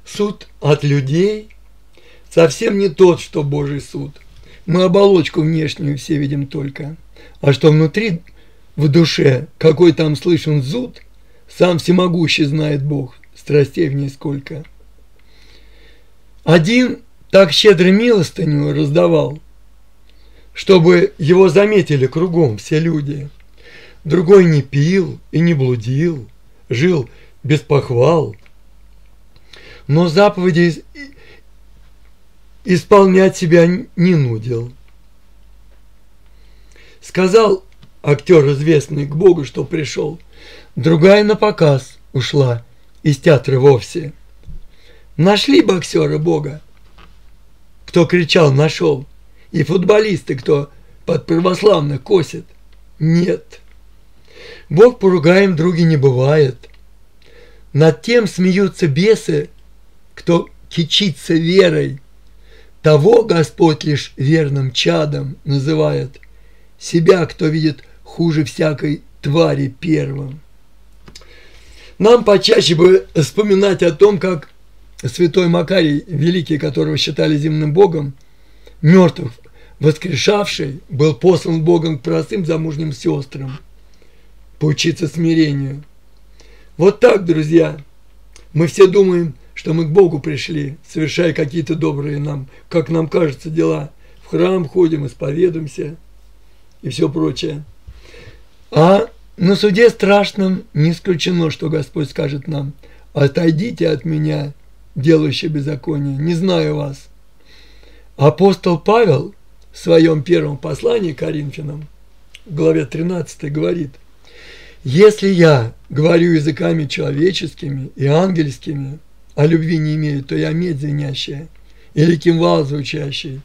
Суд от людей совсем не тот, что Божий суд. Мы оболочку внешнюю все видим только, а что внутри, в душе, какой там слышен зуд, сам всемогущий знает Бог, страстей в ней сколько. Один так щедро милостыню раздавал, чтобы его заметили кругом все люди. Другой не пил и не блудил, жил без похвал, но заповеди исполнять себя не нудил. Сказал актер известный к Богу, что пришел, другая на показ ушла из театра вовсе. Нашли боксера Бога, кто кричал «нашел», и футболисты, кто под православных косит. Нет. Бог поругаем други не бывает. Над тем смеются бесы, кто кичится верой. Того Господь лишь верным чадом называет. Себя, кто видит хуже всякой твари первым. Нам почаще бы вспоминать о том, как святой Макарий, великий, которого считали земным богом, мертвых воскрешавший, был послан Богом к простым замужним сестрам поучиться смирению. Вот так, друзья, мы все думаем, что мы к Богу пришли, совершая какие-то добрые нам, как нам кажется, дела. В храм ходим, исповедуемся и все прочее. А на суде страшном не исключено, что Господь скажет нам: «Отойдите от меня, делающие беззаконие, не знаю вас». Апостол Павел в своем первом послании к Коринфянам, в главе 13, говорит: «Если я говорю языками человеческими и ангельскими, а любви не имею, то я медь звенящая или кимвал звучащий.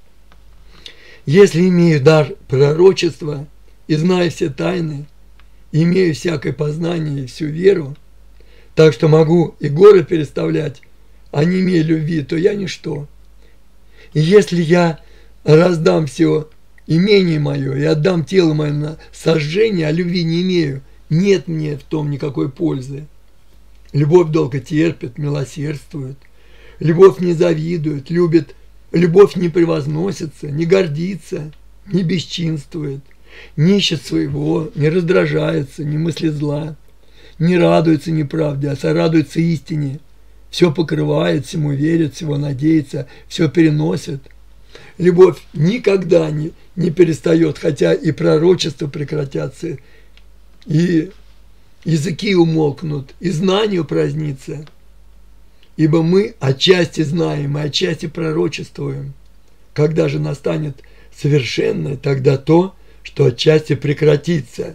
Если имею дар пророчества и знаю все тайны, имею всякое познание и всю веру, так что могу и горы переставлять, а не имею любви, то я ничто. И если я раздам все имение мое и отдам тело мое на сожжение, а любви не имею, нет мне в том никакой пользы. Любовь долго терпит, милосердствует, любовь не завидует, любит, любовь не превозносится, не гордится, не бесчинствует, не ищет своего, не раздражается, не мыслит зла, не радуется неправде, а сорадуется истине, все покрывает, всему верит, всего надеется, все переносит. Любовь никогда не перестает, хотя и пророчества прекратятся, и языки умолкнут, и знание упразднится. Ибо мы отчасти знаем и отчасти пророчествуем. Когда же настанет совершенное, тогда то, что отчасти прекратится.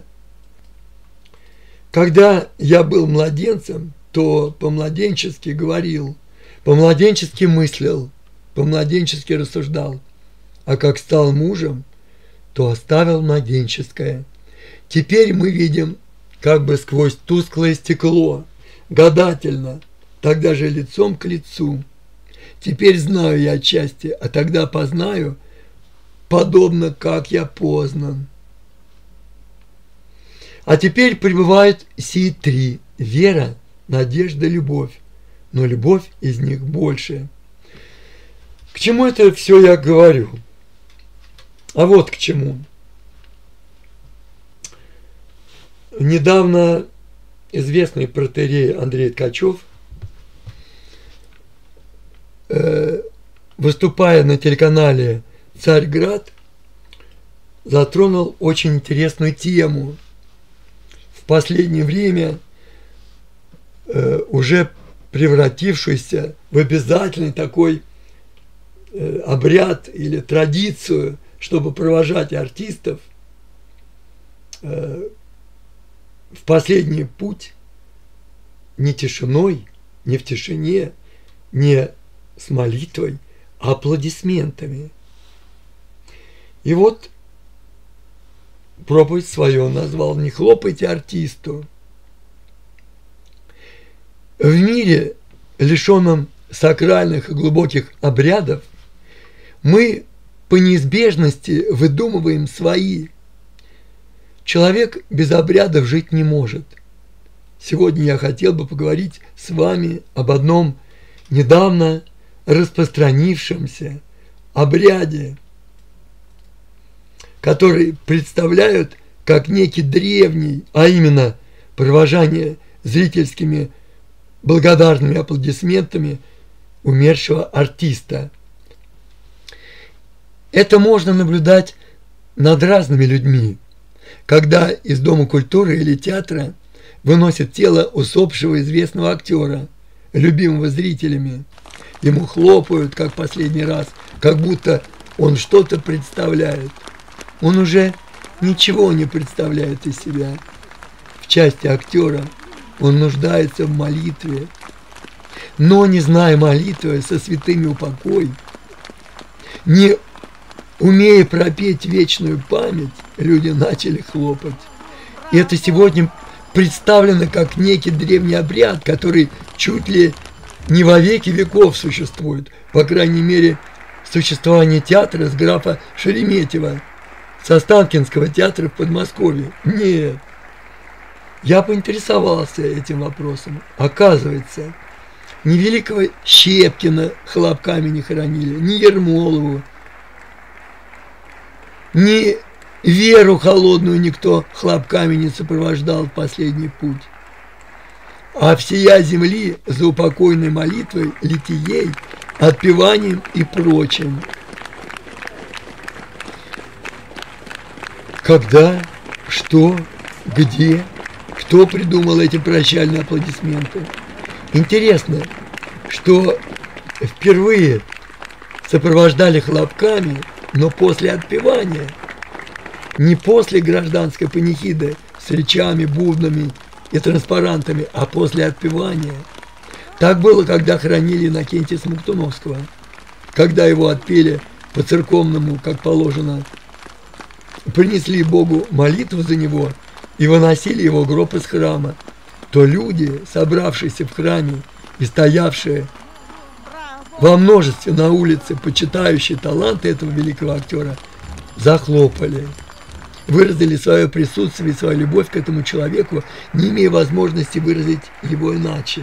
Когда я был младенцем, то по-младенчески говорил, по-младенчески мыслил, по-младенчески рассуждал, а как стал мужем, то оставил младенческое. Теперь мы видим как бы сквозь тусклое стекло, гадательно, тогда же лицом к лицу. Теперь знаю я отчасти, а тогда познаю, подобно как я познан. А теперь пребывают сии три: вера, надежда, любовь, но любовь из них больше. К чему это все я говорю? А вот к чему. Недавно известный протоиерей Андрей Ткачев, выступая на телеканале «Царьград», затронул очень интересную тему. В последнее время уже превратившуюся в обязательный такой обряд или традицию, чтобы провожать артистов в последний путь не тишиной, не в тишине, не с молитвой, а аплодисментами. И вот проповедь свою назвал «Не хлопайте артисту». В мире, лишенном сакральных и глубоких обрядов, мы по неизбежности выдумываем свои. Человек без обрядов жить не может. Сегодня я хотел бы поговорить с вами об одном недавно распространившемся обряде, который представляют как некий древний, а именно провожание зрительскими благодарными аплодисментами умершего артиста. Это можно наблюдать над разными людьми, когда из Дома культуры или театра выносят тело усопшего известного актера, любимого зрителями. Ему хлопают, как последний раз, как будто он что-то представляет. Он уже ничего не представляет из себя. В части актера он нуждается в молитве. Но, не зная молитвы со святыми упокой, не умея пропеть вечную память, люди начали хлопать. И это сегодня представлено как некий древний обряд, который чуть ли не во веки веков существует. По крайней мере, существование театра с графа Шереметьева, с Останкинского театра в Подмосковье. Нет. Я поинтересовался этим вопросом. Оказывается, ни великого Щепкина хлопками не хоронили, ни Ермолову, ни Веру Холодную никто хлопками не сопровождал в последний путь. А всея земли за упокойной молитвой, литией, отпеванием и прочим. Когда, что, где, кто придумал эти прощальные аплодисменты? Интересно, что впервые сопровождали хлопками, но после отпевания, не после гражданской панихиды с речами, бубнами и транспарантами, а после отпевания. Так было, когда хоронили Иннокентия Смоктуновского, когда его отпели по-церковному, как положено, принесли Богу молитву за него и выносили его гроб из храма, то люди, собравшиеся в храме и стоявшие во множестве на улице, почитающие таланты этого великого актера, захлопали, выразили свое присутствие и свою любовь к этому человеку, не имея возможности выразить его иначе.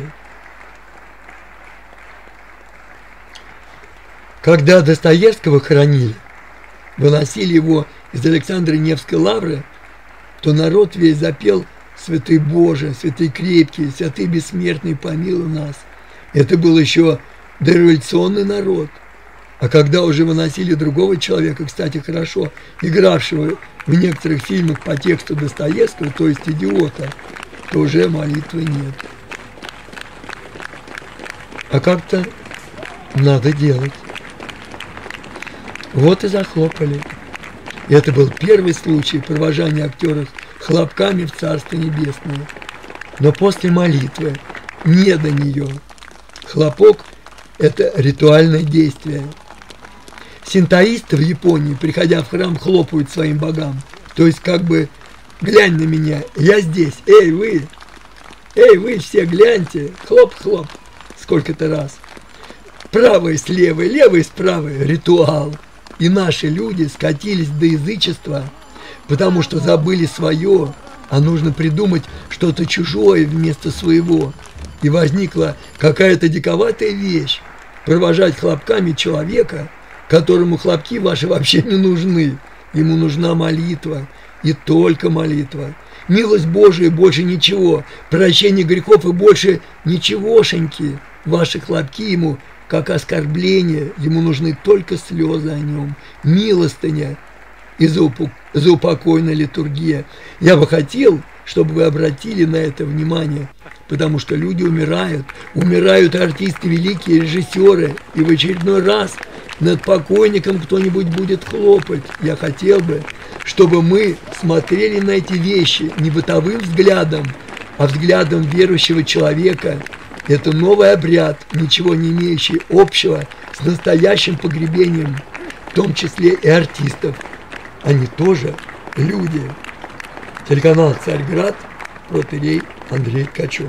Когда Достоевского хоронили, выносили его из Александра Невской лавры, то народ весь запел «Святый Боже, святый крепкий, святый бессмертный, помилуй нас». Это был еще дореволюционный народ. А когда уже выносили другого человека, кстати, хорошо игравшего в некоторых фильмах по тексту Достоевского, то есть идиота, то уже молитвы нет. А как-то надо делать. Вот и захлопали. И это был первый случай провожания актеров хлопками в Царство Небесное. Но после молитвы, не до нее. Хлопок – это ритуальное действие. Синтоисты в Японии, приходя в храм, хлопают своим богам. То есть как бы «глянь на меня, я здесь, эй вы все гляньте, хлоп-хлоп» сколько-то раз. Правый с левой, левый с правой – ритуал. И наши люди скатились до язычества, потому что забыли свое, а нужно придумать что-то чужое вместо своего. И возникла какая-то диковатая вещь – провожать хлопками человека, которому хлопки ваши вообще не нужны. Ему нужна молитва, и только молитва. Милость Божия, больше ничего, прощение грехов и больше ничегошеньки. Ваши хлопки ему как оскорбление, ему нужны только слезы о нем, милостыня и заупокойная литургия. Я бы хотел, чтобы вы обратили на это внимание, потому что люди умирают, умирают артисты, великие режиссеры, и в очередной раз над покойником кто-нибудь будет хлопать. Я хотел бы, чтобы мы смотрели на эти вещи не бытовым взглядом, а взглядом верующего человека. Это новый обряд, ничего не имеющий общего с настоящим погребением, в том числе и артистов. Они тоже люди. Телеканал «Царьград», протоиерей Андрей Ткачев.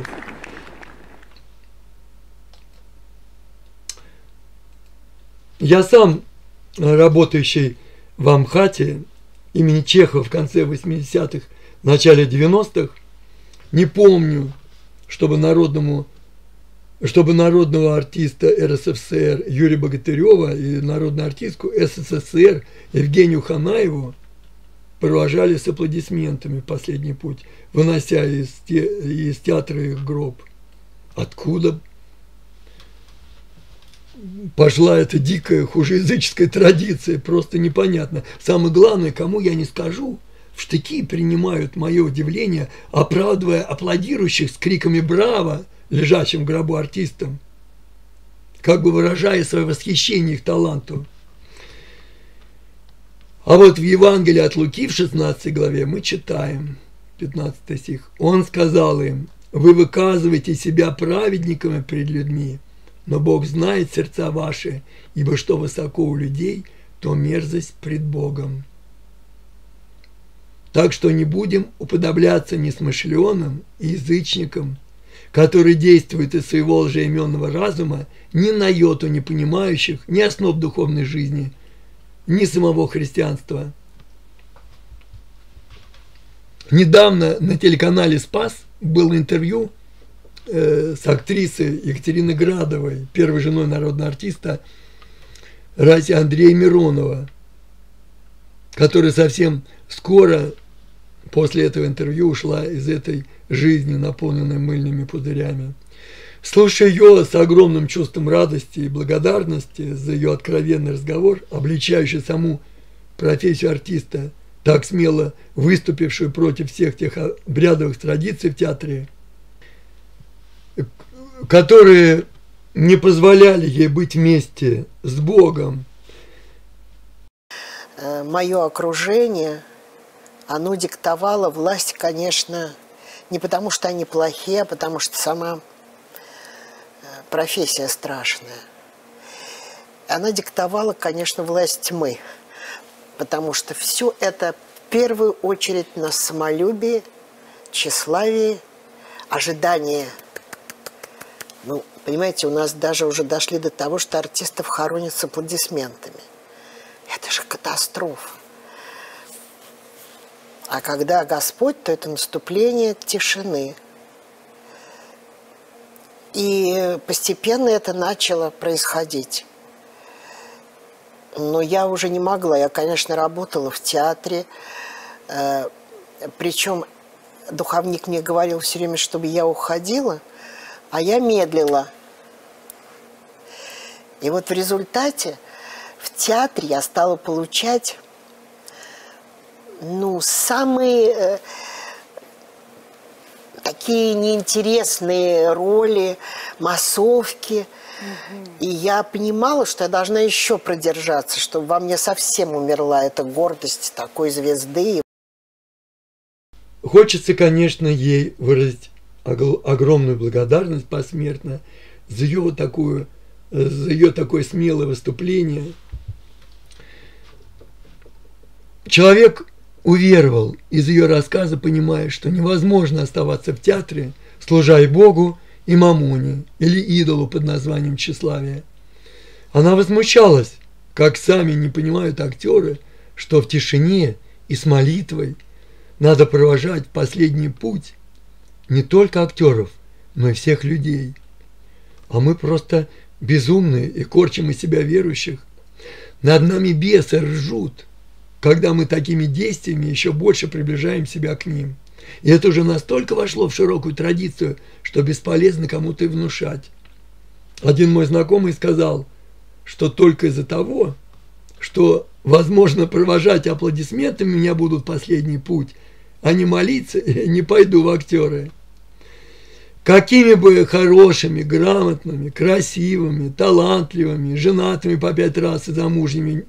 Я сам, работающий в Амхате имени Чехова в конце 80-х, начале 90-х, не помню, чтобы народному чтобы народного артиста РСФСР Юрия Богатырева и народную артистку СССР Евгению Ханаеву провожали с аплодисментами в последний путь, вынося из театра их гроб. Откуда пошла эта дикая хужеязыческая традиция, просто непонятно. Самое главное, кому я не скажу, в штыки принимают мое удивление, оправдывая аплодирующих с криками «Браво!» лежащим в гробу артистам, как бы выражая свое восхищение их таланту. А вот в Евангелии от Луки в 16 главе мы читаем, 15 стих, «Он сказал им: вы выказываете себя праведниками пред людьми, но Бог знает сердца ваши, ибо что высоко у людей, то мерзость пред Богом». Так что не будем уподобляться несмышленым и язычникам, которые действуют из своего лжеименного разума, ни на йоту не понимающих ни основ духовной жизни, ни самого христианства. Недавно на телеканале «Спас» было интервью с актрисой Екатериной Градовой, первой женой народного артиста Андрея Миронова, которая совсем скоро после этого интервью ушла из этой жизни, наполненной мыльными пузырями. Слушая ее с огромным чувством радости и благодарности за ее откровенный разговор, обличающий саму профессию артиста, так смело выступившую против всех тех обрядовых традиций в театре, которые не позволяли ей быть вместе с Богом. Мое окружение, оно диктовало власть, конечно, не потому что они плохие, а потому что сама профессия страшная. Она диктовала, конечно, власть тьмы, потому что все это в первую очередь на самолюбии, тщеславии, ожидании. Ну, понимаете, у нас даже уже дошли до того, что артистов хоронят с аплодисментами. Это же катастрофа. А когда Господь, то это наступление тишины. И постепенно это начало происходить. Но я уже не могла. Я, конечно, работала в театре. Причем духовник мне говорил все время, чтобы я уходила, а я медлила. И вот в результате в театре я стала получать, ну, самые такие неинтересные роли, массовки. И я понимала, что я должна еще продержаться, чтобы во мне совсем умерла эта гордость такой звезды. Хочется, конечно, ей выразить огромную благодарность посмертно за ее такое смелое выступление. Человек уверовал из ее рассказа, понимая, что невозможно оставаться в театре, служа и Богу, и мамоне, или идолу под названием тщеславие. Она возмущалась, как сами не понимают актеры, что в тишине и с молитвой надо провожать в последний путь не только актеров, но и всех людей. А мы просто безумные и корчим из себя верующих. Над нами бесы ржут, когда мы такими действиями еще больше приближаем себя к ним. И это уже настолько вошло в широкую традицию, что бесполезно кому-то и внушать. Один мой знакомый сказал, что только из-за того, что, возможно, провожать аплодисментами меня будут в последний путь, а не молиться, не пойду в актеры. Какими бы хорошими, грамотными, красивыми, талантливыми, женатыми по 5 раз и замужними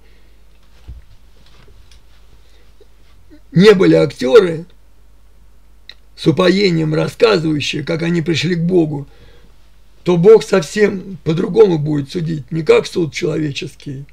не были актеры, с упоением рассказывающие, как они пришли к Богу, то Бог совсем по-другому будет судить, не как суд человеческий.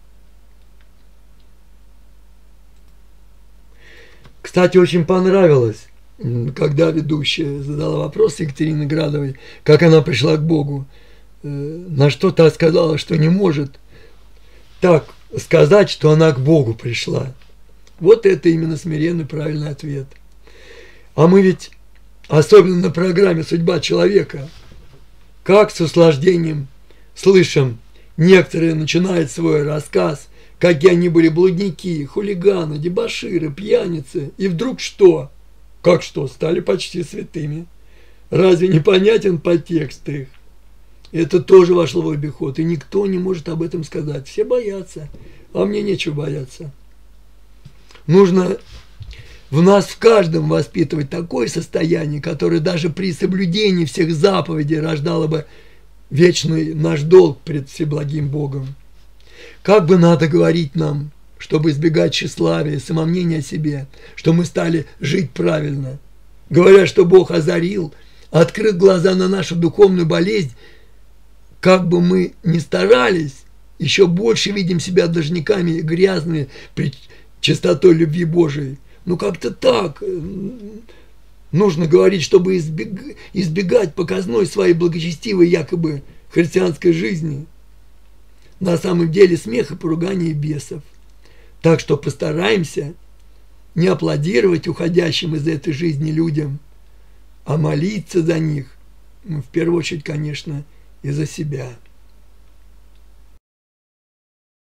Кстати, очень понравилось, когда ведущая задала вопрос Екатерине Градовой, как она пришла к Богу, на что та сказала, что не может так сказать, что она к Богу пришла. Вот это именно смиренный правильный ответ. А мы ведь, особенно на программе «Судьба человека», Как с наслаждением слышим, некоторые начинают свой рассказ, какие они были блудники, хулиганы, дебоширы, пьяницы. И вдруг что? Как что? Стали почти святыми. Разве не понятен подтекст их? Это тоже вошло в обиход, и никто не может об этом сказать. Все боятся, а мне нечего бояться. Нужно в нас в каждом воспитывать такое состояние, которое даже при соблюдении всех заповедей рождало бы вечный наш долг пред Всеблагим Богом. Как бы надо говорить нам, чтобы избегать тщеславия, самомнения о себе, что мы стали жить правильно. Говоря, что Бог озарил, открыл глаза на нашу духовную болезнь, как бы мы ни старались, еще больше видим себя должниками грязными пред чистотой любви Божией. Ну как-то так. Нужно говорить, чтобы избегать показной своей благочестивой якобы христианской жизни. На самом деле смех и поругание бесов. Так что постараемся не аплодировать уходящим из этой жизни людям, а молиться за них, в первую очередь, конечно, и за себя.